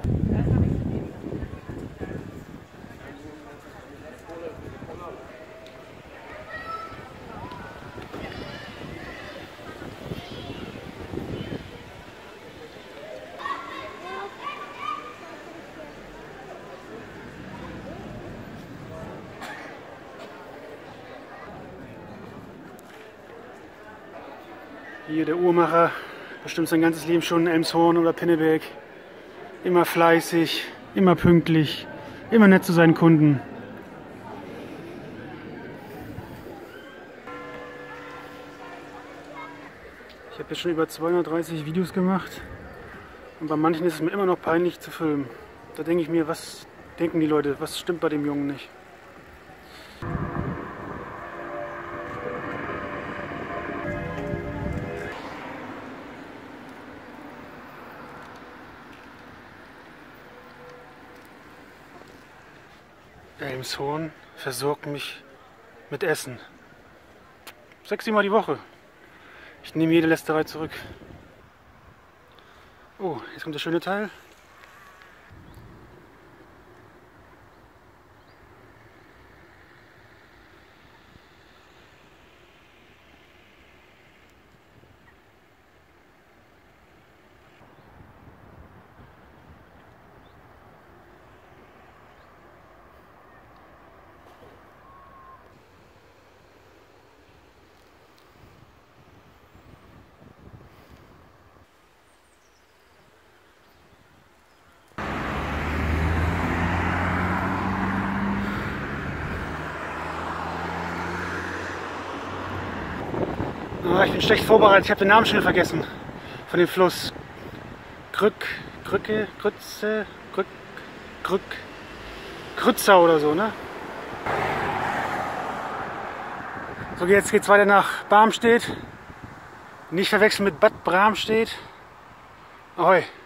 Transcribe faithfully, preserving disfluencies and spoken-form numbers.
Hier der Uhrmacher, bestimmt sein ganzes Leben schon in Elmshorn oder Pinneberg. Immer fleißig, immer pünktlich, immer nett zu seinen Kunden. Ich habe jetzt schon über zweihundertdreißig Videos gemacht und bei manchen ist es mir immer noch peinlich zu filmen. Da denke ich mir, was denken die Leute, was stimmt bei dem Jungen nicht? Elmshorn versorgt mich mit Essen. Sechs, sieben Mal die Woche. Ich nehme jede Lästerei zurück. Oh, jetzt kommt der schöne Teil. Ah, ich bin schlecht vorbereitet, ich habe den Namen schon vergessen. Von dem Fluss. Krück, Krücke, Krütze, Krück, Krück, Krützer oder so, ne? So, jetzt geht's weiter nach Barmstedt. Nicht verwechseln mit Bad Bramstedt. Ahoi.